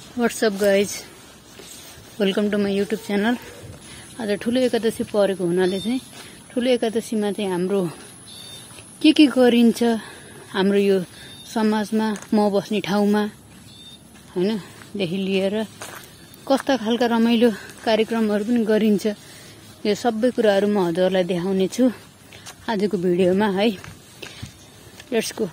WhatsApp guys, welcome to my YouTube channel. आज ठुलो एकादशी परेको हुनाले चाहिँ ठुलो एकादशीमा चाहिँ हाम्रो के गरिन्छ हाम्रो यो समाजमा, म बस्ने ठाउँमा हैन देखि लिएर कस्ता खालका रमाइलो कार्यक्रमहरू पनि गरिन्छ, यो सबै कुराहरू म हजुरलाई देखाउने छु आजको भिडियोमा है। Let's go.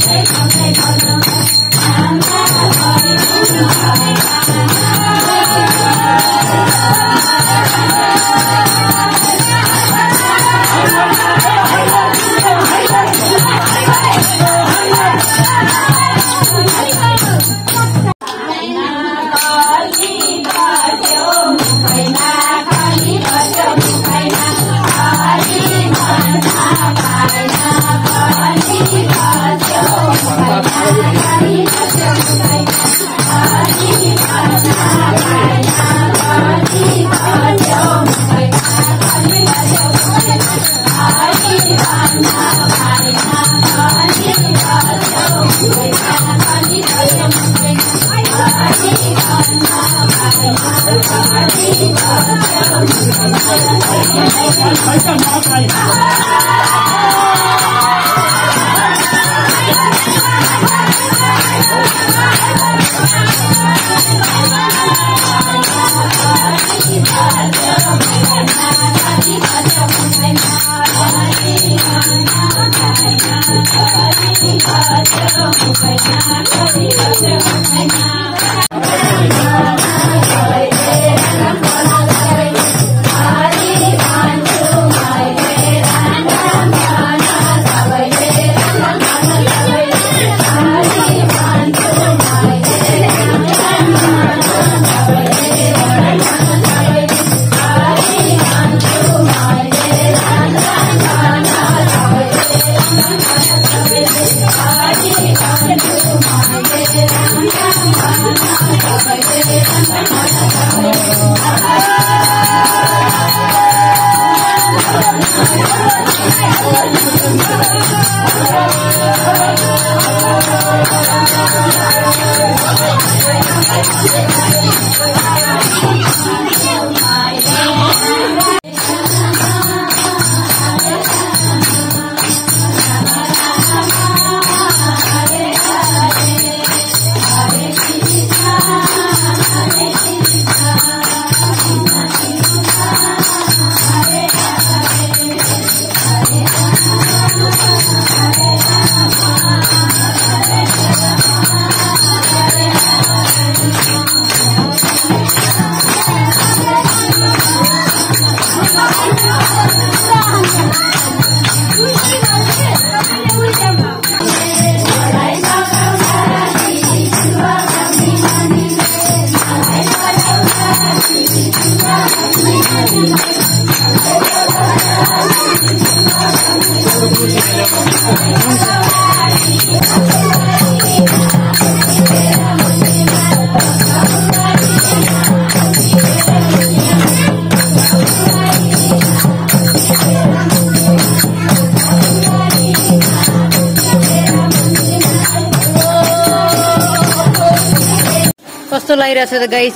कस्तो लागिरहेछ त गाइस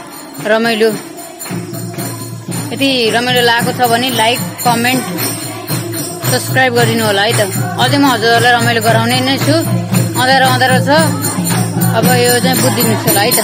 रमाइलो। यदि रमाइलो लागेको छ भने लाइक कमेन्ट सब्सक्राइब गरिदिनु होला है त। अझै म हजुरहरूलाई रमाइलो गराउने नै छु। अँध्यारो छ, अब यो चाहिँ बुझिदिनुहोस् होला है त।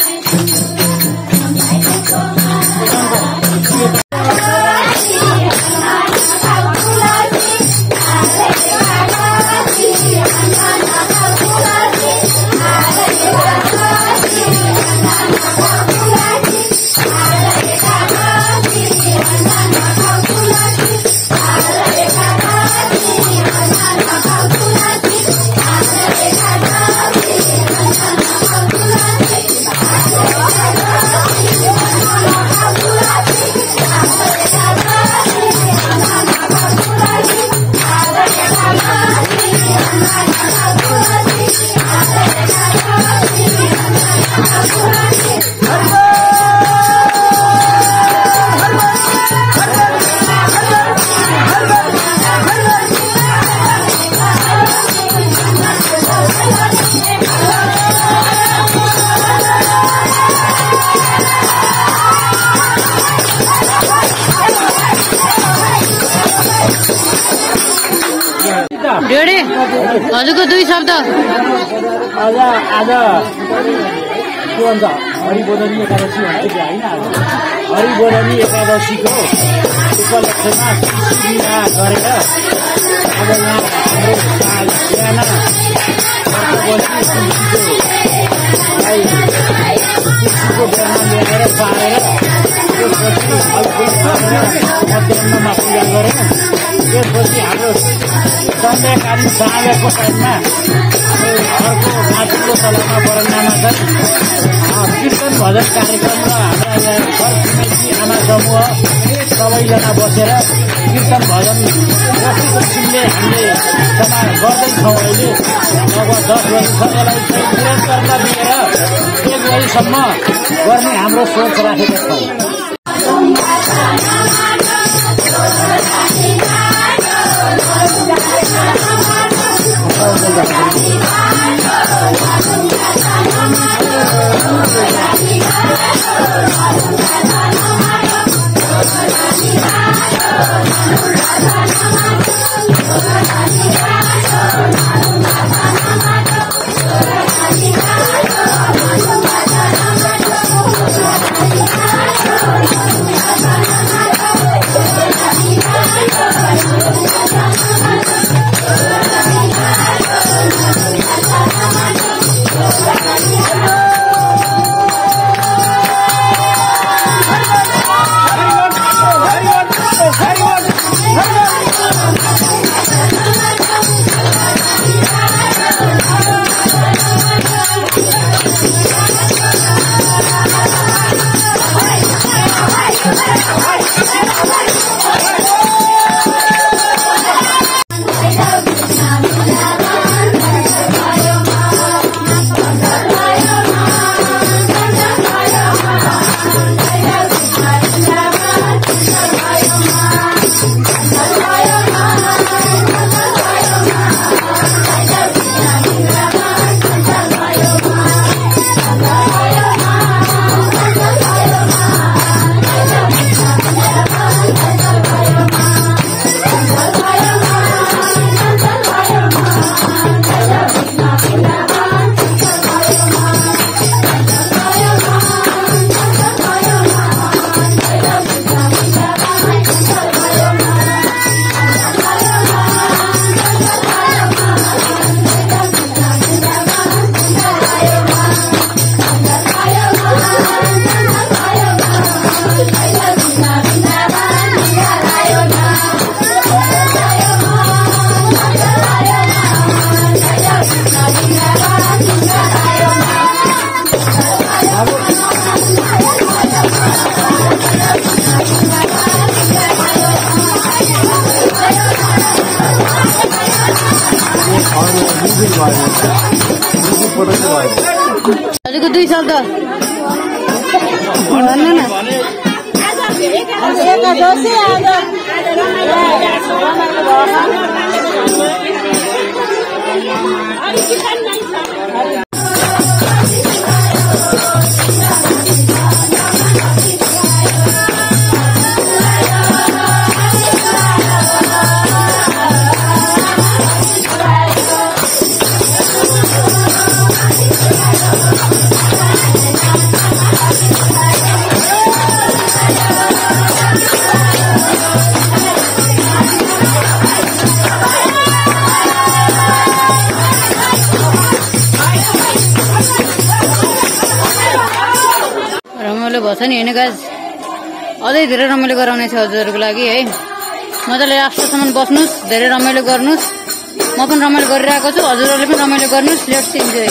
डेढे हजुरको 2 शब्द आज के भन्छ हरिबोधनी एकादशी भन्छ कि होइन। हरिबोधनी एकादशीको उपलक्ष्यमा गरेर आज यहाँ हाम्रो बिहान तुलसीको बेरमा लिएर पारेर त्यसपछि फलफुल पारेर मध्याहमा पूजा गरेर त्यसपछि हाम्रो सन्ध्याकालीन साँझको टाइममा घरको माथिल्लो तलामा बरन्डामा चाहिँ कीर्तन भजन कार्यक्रम र हाम्रा यहाँ घर छिमेकी आमा समूह सबैजना बसेर कीर्तन भजन जस्तो किसिमले हामीले गर्दैछौँ। अहिले लगभग 10 बजीसम्म यसलाई चाहिँ निरन्तरता दिएर 1 बजीसम्म गर्ने हाम्रो सोच राखेका छौँ। हजुरको 2 शब्द भन्नु न। छ नि हैन गाइस, अझै धेरै रमाइलो गराउने छ हजुरहरुको लागि है। मजाले लास्टसम्म बस्नुस्, धेरै रमाइलो गर्नुस्। म पनि रमाइलो गरिरहेको छु, हजुरहरुले पनि रमाइलो गर्नुस्। Let's enjoy.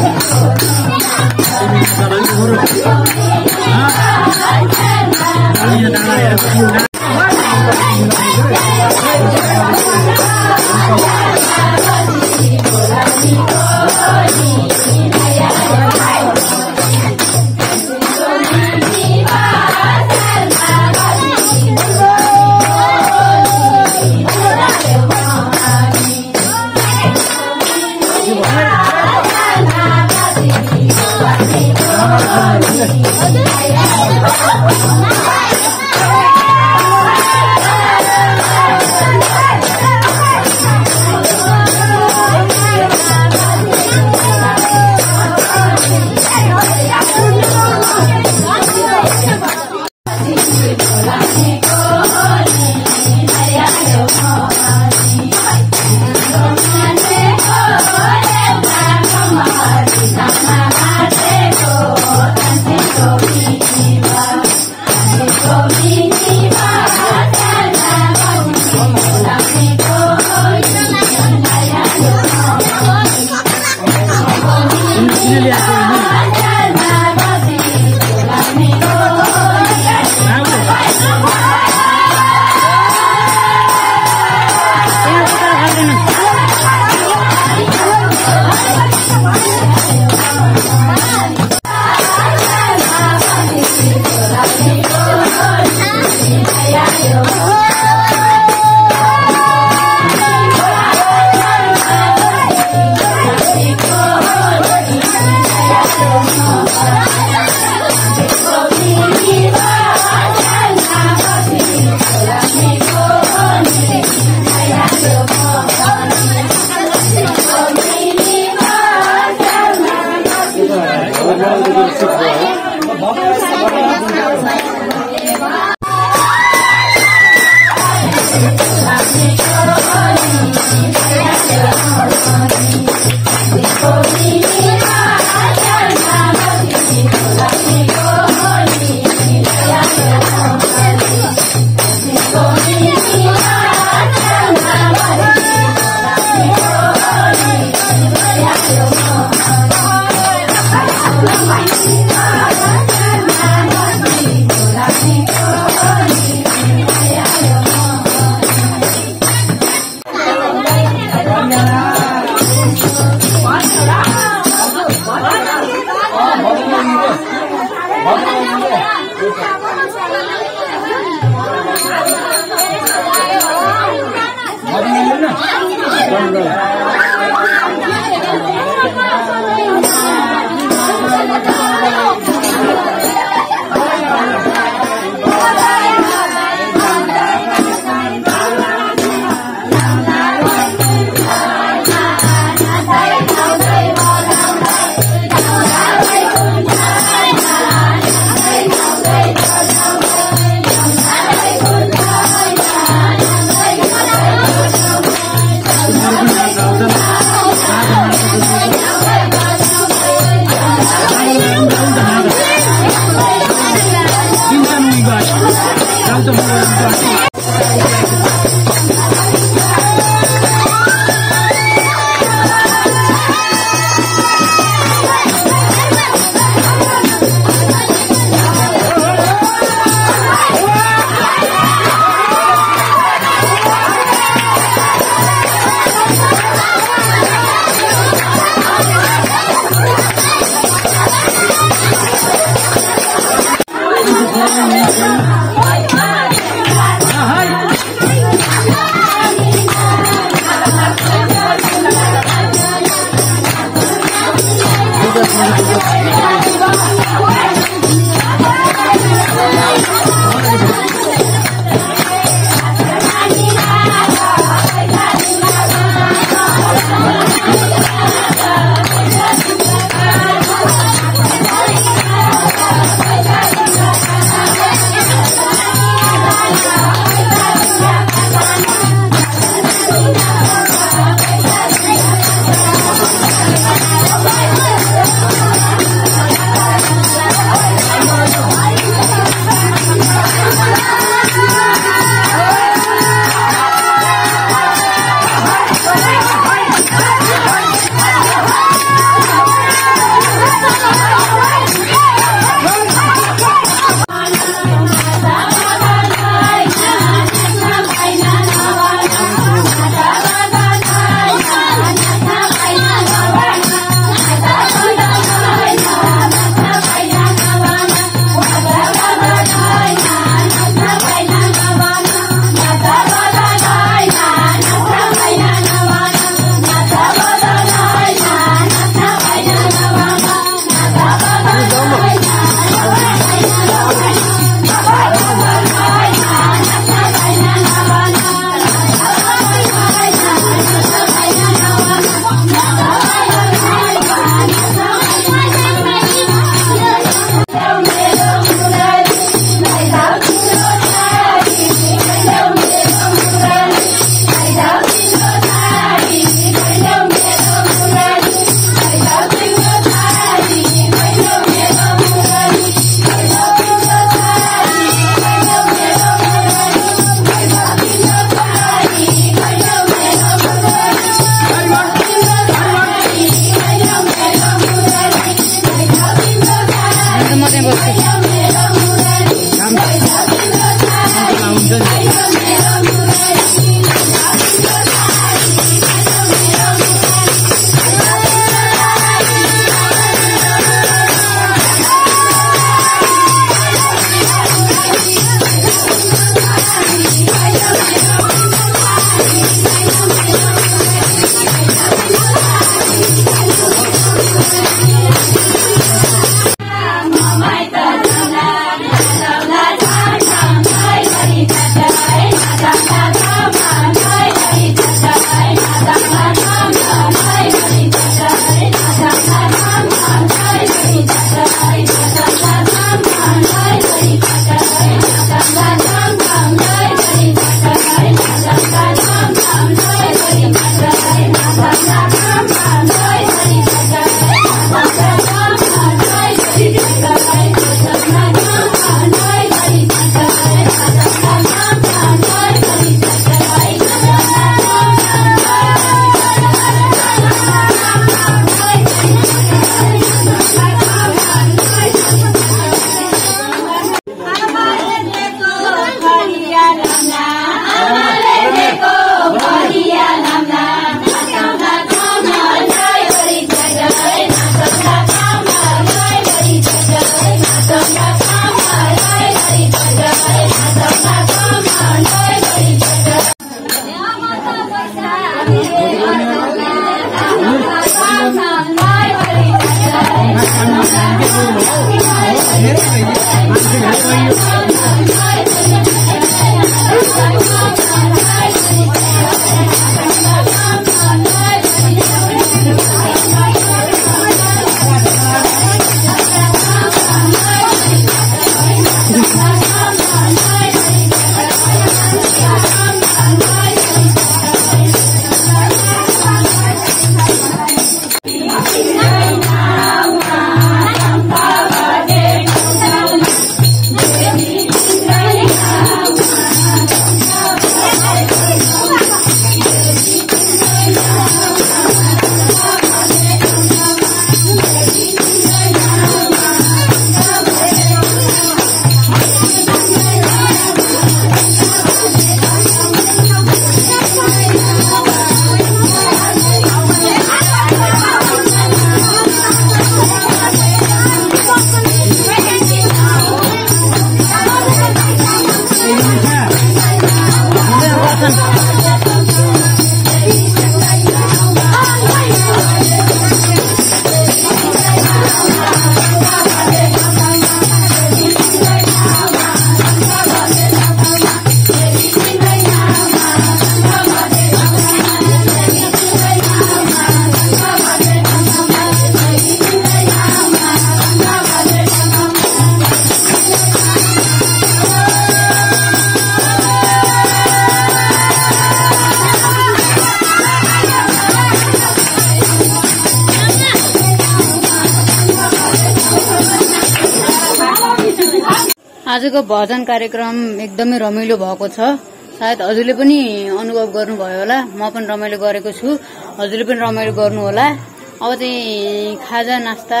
आजको भजन कार्यक्रम एकदमै रमाइलो भएको छ। सायद हजुरले पनि अनुभव गर्नुभयो होला, म पनि रमाइलो गरेको छु, हजुरले पनि रमाइलो गर्नु होला। अब चाहिँ खाजा नास्ता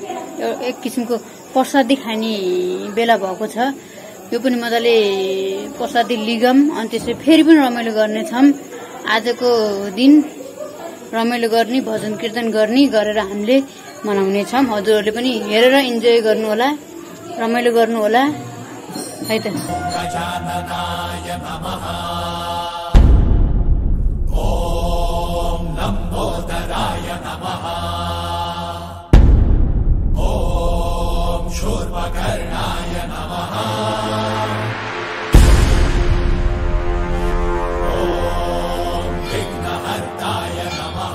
एक किसिमको प्रसादी खाने बेला भएको छ। यो पनि मजाले प्रसादी लिगम अनि त्यसपछि फेरि पनि रमाइलो गर्नेछौँ। आजको दिन रमाइलो गर्ने, भजन कीर्तन गर्ने गरेर हामीले मनाउनेछौँ। हजुरहरूले पनि हेरेर इन्जोय गर्नु होला, रमाइलो गर्नु होला है त। गजाननाय नमः, ओम लम्बोदराय नमः, ओम शूर्पकर्णाय नमः, ओम विघ्नहर्ताय नमः।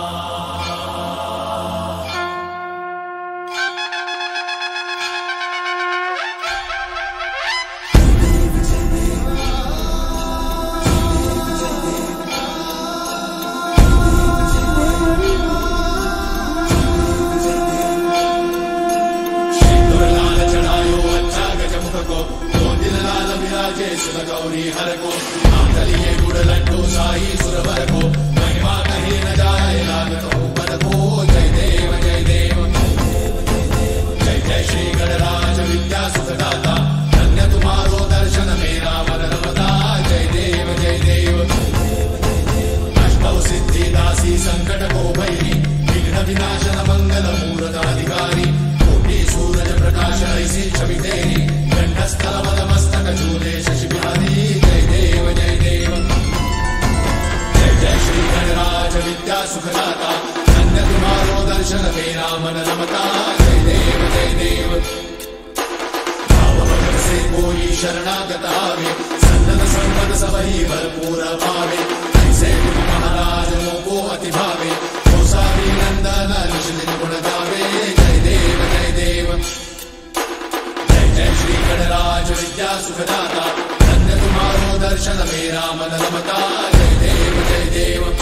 गौरी हर को आंगलिए गुड़ लड्डू साई सुरवर को महिमा कहीं न जाए लागत ऊपर को। जय देव जय देव जय जय श्री गणराज देव से कोई शरणागत आवे सन्नत संपद सबही भरपूर पावे ऐसे महाराज को अति भावे कौसारी नंदन निज दिन गुण गावे जय देव जय देव जय जय श्री गणराज विद्या सुखदाता धन्य तुम्हारो दर्शन मेरा मन रमता जय देव जय देव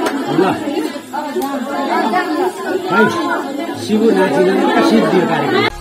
शिव नाचिने सिद्धि कार्यक्रम